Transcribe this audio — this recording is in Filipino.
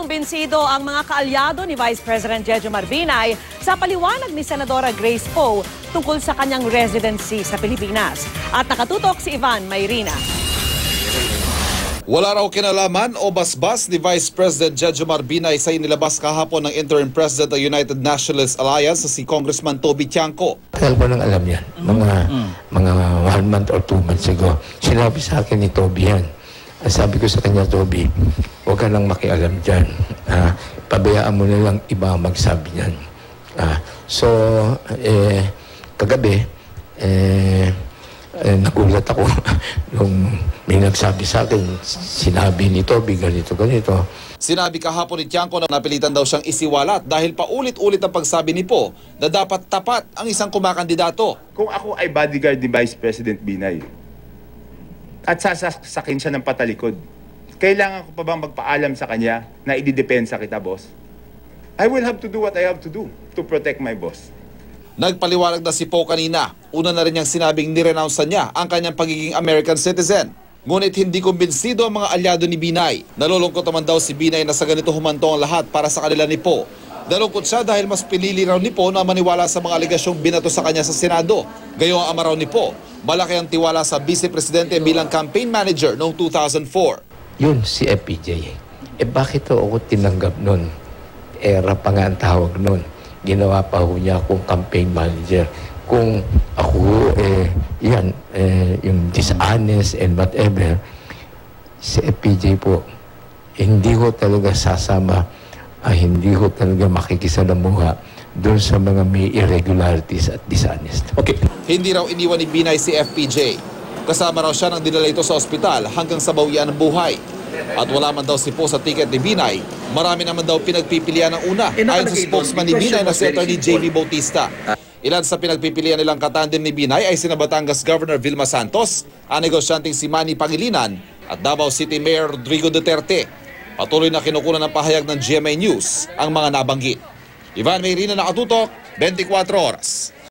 kumbinsido ang mga kaalyado ni Vice President Jejo Marbinay sa paliwanag ni Senadora Grace Poe tungkol sa kanyang residency sa Pilipinas. At nakatutok si Ivan Mayrina. Wala raw kinalaman o basbas ni Vice President Jejo Marbinay sa inilabas kahapon ng Interim President ng United Nationalist Alliance si Congressman Toby Tiangco. Tagal ko nang alam yan, mga 1 month or 2 months ago. Sinabi sa akin ni Toby yan. Sabi ko sa kanya, Toby, huwag ka nang makialam dyan. Pabayaan mo na lang iba magsabi niyan. Kagabi, nagulat ako nung may nagsabi sa akin, sinabi ni Toby, ganito. Sinabi kahapon ni Tiangco na napilitan daw siyang isiwalat dahil paulit-ulit ang pagsabi ni Poe na dapat tapat ang isang kumakandidato. Kung ako ay bodyguard ni Vice President Binay at sasakin siya ng patalikod, kailangan ko pa bang magpaalam sa kanya na ididepensa kita, boss? I will have to do what I have to do to protect my boss. Nagpaliwanag na si Poe kanina. Una na rin niyang sinabing nirenounce niya ang kanyang pagiging American citizen. Ngunit hindi kumbinsido ang mga alyado ni Binay. Nalulungkot naman daw si Binay na sa ganito humantong ang lahat para sa kanila ni Poe. Nalungkot siya dahil mas pinili raw ni Poe na maniwala sa mga aligasyong binato sa kanya sa Senado. Gayong ang ama raw ni Poe, malaki ang tiwala sa Vice Presidente bilang campaign manager noong 2004. Yun, si FPJ. Bakit ako tinanggap nun? Era pa nga ang tawag nun. Ginawa pa ho niya akong campaign manager. Kung ako, yung dishonest and whatever, si FPJ po, hindi ko talaga sasama, hindi ko talaga makikisalamuha doon sa mga may irregularities at dishonest. Okay. Hindi raw iniwan ni Binay si FPJ. Kasama raw siya nang dinala ito sa ospital hanggang sa bawian ng buhay. At wala man daw si Poe sa ticket ni Binay, marami naman daw pinagpipilian ng una ayon sa spokesman ni Binay na si Atty. J.V. Bautista. Ilan sa pinagpipilian nilang katandem ni Binay ay sina Batangas Governor Vilma Santos, ang negosyanteng si Manny Pangilinan at Davao City Mayor Rodrigo Duterte. Patuloy na kinukunan ng pahayag ng GMA News ang mga nabanggit. Ivan Mayrina, nakatutok, 24 oras.